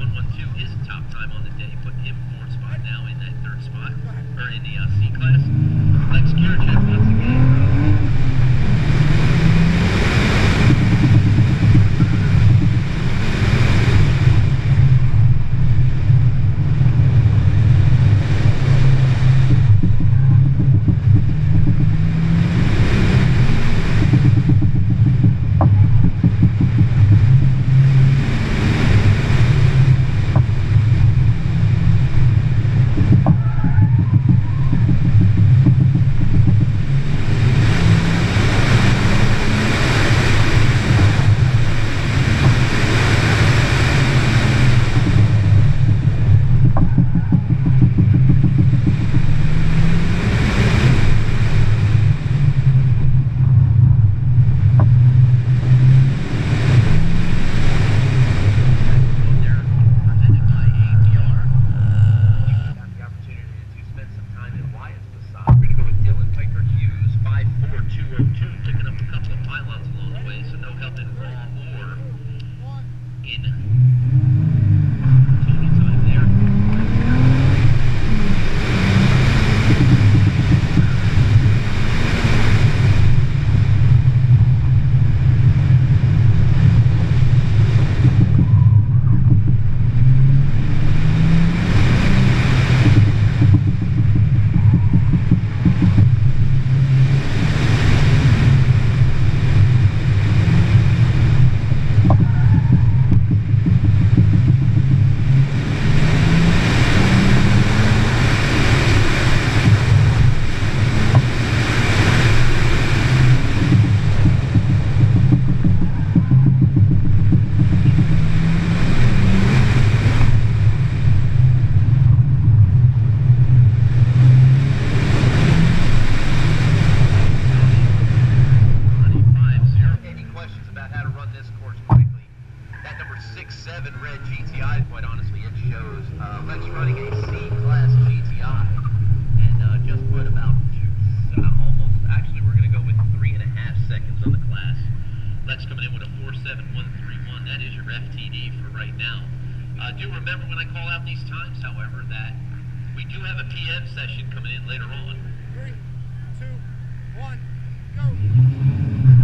112 is top time on the day, putting him fourth spot now in that third spot, or in the C class. Lex Kirchhoff once again. Picking up a couple of pylons along the way, so no help in raw or in total time there. Red GTI, quite honestly, it shows Lex running a C-Class GTI, and just put about actually we're going to go with 3.5 seconds on the class. Lex coming in with a 47131, that is your FTD for right now. Do remember when I call out these times, however, that we do have a PM session coming in later on. 3, 2, 1, go!